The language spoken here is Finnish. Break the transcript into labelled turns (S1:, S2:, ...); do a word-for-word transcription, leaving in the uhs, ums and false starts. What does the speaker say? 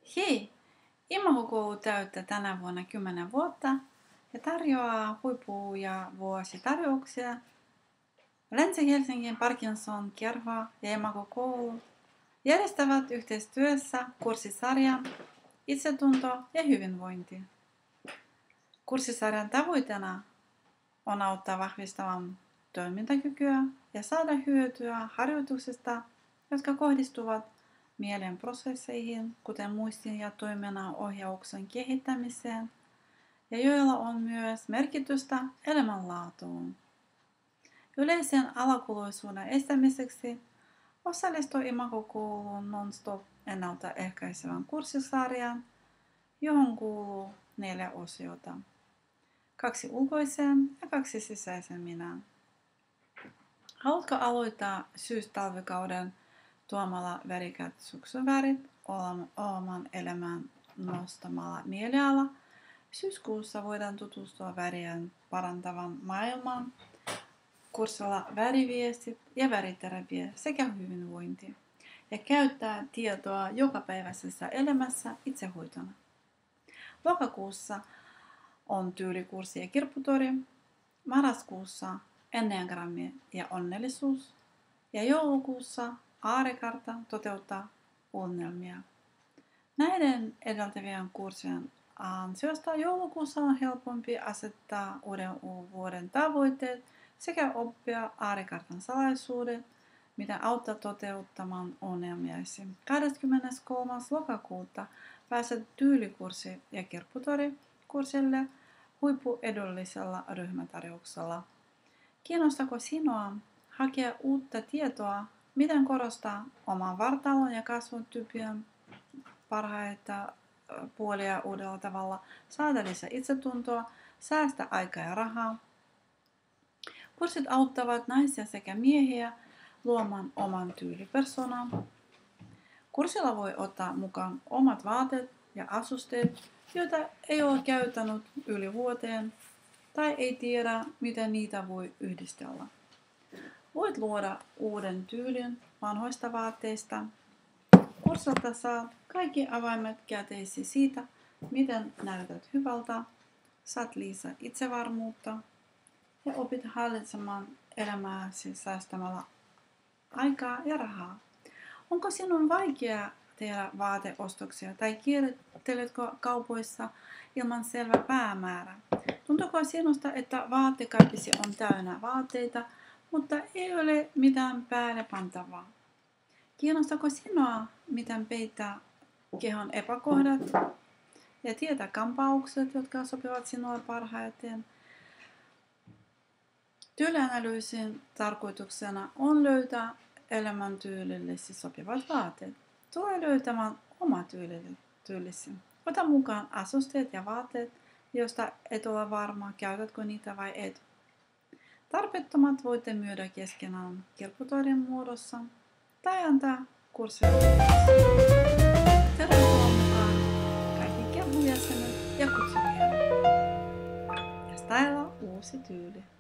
S1: Hei! Imagokoulu täyttää tänä vuonna kymmenen vuotta ja tarjoaa huippu- ja vuositarjouksia. Länsi-Helsingin Parkinson Kerho ja Imagokoulu järjestävät yhteistyössä kurssisarjan Itsetunto ja hyvinvointi. Kurssisarjan tavoitteena on auttaa vahvistamaan toimintakykyä ja saada hyötyä harjoituksista, jotka kohdistuvat mielen prosesseihin, kuten muistin ja toiminnan ohjauksen kehittämiseen, ja joilla on myös merkitystä elämänlaatuun. Yleisen alakuluisuuden estämiseksi osallistu Imagokoulun non-stop ennaltaehkäisevän kurssisarjaan, johon kuuluu neljä osiota. Kaksi ulkoisen ja kaksi sisäisen minän. Haluatko aloittaa syys-talvikauden tuomalla värikät syksyvärit oman elämän nostamalla mieliala? Syyskuussa voidaan tutustua värien parantavan maailmaan kurssilla väriviestit ja väriterapia sekä hyvinvointi ja käyttää tietoa jokapäiväisessä elämässä itsehoitona. Lokakuussa on tyylikurssi ja kirpputori, marraskuussa enneagrammi ja onnellisuus ja joulukuussa aarekartta toteuttaa unelmia. Näiden edeltävien kurssien ansiosta joulukuussa on helpompi asettaa uuden vuoden tavoitteet sekä oppia aarekartan salaisuudet, mitä auttaa toteuttamaan unelmiasi. kahdeskymmeneskolmas lokakuuta pääset tyylikurssi ja kirpputori kurssille huippuedullisella ryhmätarjouksella. Kiinnostaako sinua hakea uutta tietoa, miten korostaa oman vartalon ja kasvotyypien parhaita puolia uudella tavalla, saada lisää itsetuntoa, säästää aikaa ja rahaa? Kurssit auttavat naisia sekä miehiä luomaan oman tyylipersonan. Kurssilla voi ottaa mukaan omat vaatteet ja asusteet, joita ei ole käyttänyt yli vuoteen tai ei tiedä, miten niitä voi yhdistellä. Voit luoda uuden tyylin vanhoista vaatteista. Kurssilta saat kaikki avaimet käteisi siitä, miten näytät hyvältä, saat lisää itsevarmuutta ja opit hallitsemaan elämääsi säästämällä aikaa ja rahaa. Onko sinun vaikea tehdä vaateostoksia tai kierteletkö kaupoissa ilman selvä päämäärä? Tuntuuko sinusta, että vaatekaapisi on täynnä vaatteita, mutta ei ole mitään päälle pantavaa? Kiinnostaako sinua, miten peittää kehon epäkohdat ja tietää kampaukset, jotka sopivat sinulle parhaiten? Tyylianalyysin tarkoituksena on löytää elämäntyylillesi sopivat vaatteet. Tule löytämään oma tyylisi. Ota mukaan asusteet ja vaatteet, joista et ole varma, käytätkö niitä vai et. Tarpeettomat voitte myydä keskenään kirpputorin muodossa tai antaa kursseja. Tervetuloa mukaan kaikki kerhojäsenet ja kutsuvia. Ja styla uusi tyyli.